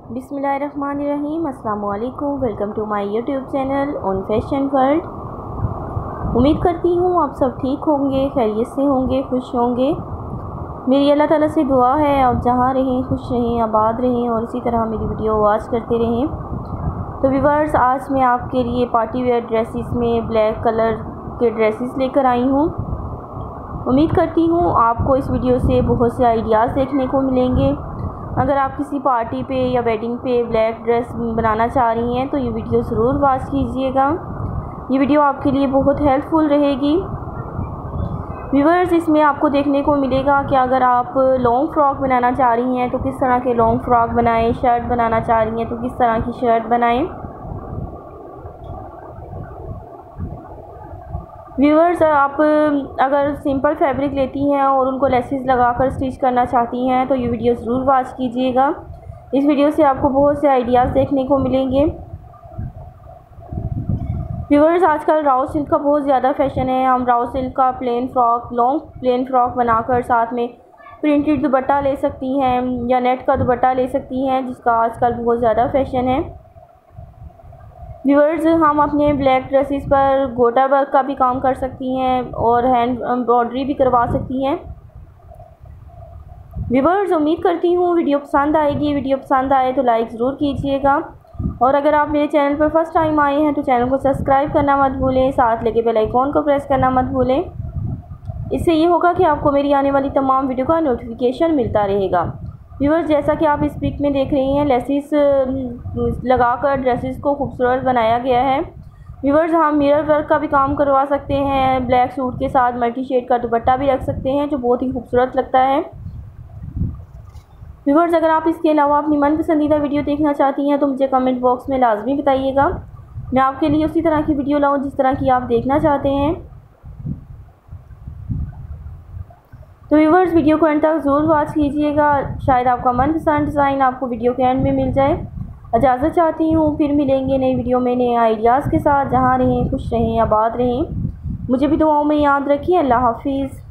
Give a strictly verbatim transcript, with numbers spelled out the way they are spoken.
बिस्मिल्लाहिर्रहमानिर्रहीम। अस्सलाम वालेकुम। Welcome to my YouTube channel on fashion world. उम्मीद करती हूँ आप सब ठीक होंगे, खैरियत से होंगे, खुश होंगे। मेरी अल्लाह ताला से दुआ है आप जहाँ रहें खुश रहें, आबाद रहें और इसी तरह मेरी वीडियो वॉच करते रहें। तो व्यूअर्स, आज मैं आपके लिए पार्टी वेयर ड्रेसेस में ब्लैक कलर के ड्रेसेस लेकर आई हूँ। उम्मीद करती हूँ आपको इस वीडियो से बहुत से आइडियाज़ देखने को मिलेंगे। अगर आप किसी पार्टी पे या वेडिंग पे ब्लैक ड्रेस बनाना चाह रही हैं तो ये वीडियो ज़रूर वॉच कीजिएगा। ये वीडियो आपके लिए बहुत हेल्पफुल रहेगी। व्यूअर्स, इसमें आपको देखने को मिलेगा कि अगर आप लॉन्ग फ्रॉक बनाना चाह रही हैं तो किस तरह के लॉन्ग फ्रॉक बनाएं, शर्ट बनाना चाह रही हैं तो किस तरह की शर्ट बनाएं। व्यूअर्स, आप अगर सिंपल फैब्रिक लेती हैं और उनको लेसेस लगाकर स्टिच करना चाहती हैं तो ये वीडियो ज़रूर वॉच कीजिएगा। इस वीडियो से आपको बहुत से आइडियाज़ देखने को मिलेंगे। व्यूअर्स, आजकल राउ सिल्क का बहुत ज़्यादा फैशन है। हम राउ सिल्क का plain frock, long plain frock बनाकर साथ में प्रिंटेड दुपट्टा ले सकती हैं या नेट का दुपट्टा ले सकती हैं, जिसका आजकल बहुत ज़्यादा फैशन है। व्यूअर्स, हम अपने ब्लैक ड्रेसेस पर गोटा वर्क का भी काम कर सकती हैं और हैंड एम्ब्रॉयडरी भी करवा सकती हैं। व्यूअर्स, उम्मीद करती हूँ वीडियो पसंद आएगी। वीडियो पसंद आए तो लाइक ज़रूर कीजिएगा और अगर आप मेरे चैनल पर फर्स्ट टाइम आए हैं तो चैनल को सब्सक्राइब करना मत भूलें, साथ लगे बेल आइकॉन को प्रेस करना मत भूलें। इससे ये होगा कि आपको मेरी आने वाली तमाम वीडियो का नोटिफिकेशन मिलता रहेगा। व्यूअर्स, जैसा कि आप इस पिक में देख रही हैं, लेसेस लगाकर ड्रेसेस को खूबसूरत बनाया गया है। व्यूअर्स, हम मिरर वर्क का भी काम करवा सकते हैं। ब्लैक सूट के साथ मल्टी शेड का दुपट्टा भी रख सकते हैं जो बहुत ही खूबसूरत लगता है। व्यूअर्स, अगर आप इसके अलावा अपनी मन पसंदीदा वीडियो देखना चाहती हैं तो मुझे कमेंट बॉक्स में लाजमी बताइएगा। मैं आपके लिए उसी तरह की वीडियो लाऊं जिस तरह की आप देखना चाहते हैं। तो व्यूअर्स, वीडियो को एंड तक ज़रूर वॉच कीजिएगा। शायद आपका मनपसंद डिज़ाइन आपको वीडियो के एंड में मिल जाए। इजाज़त चाहती हूँ, फिर मिलेंगे नई वीडियो में नए आइडियाज़ के साथ। जहाँ रहें खुश रहें, आबाद रहें। मुझे भी दुआओं में याद रखिए। अल्लाह हाफिज़।